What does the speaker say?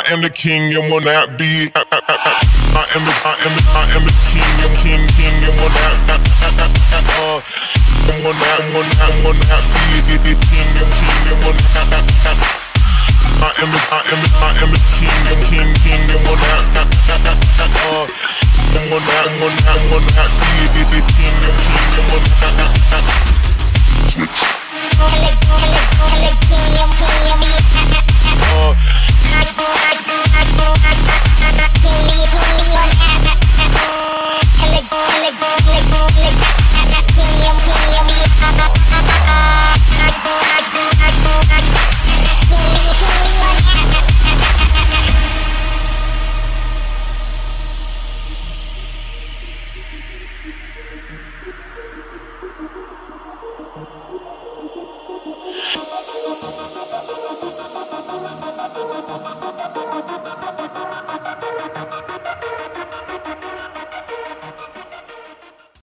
am the king and will not be. I am the king and king and will not be the king and will not. I am the king and king and will not be the king and will not. Switch.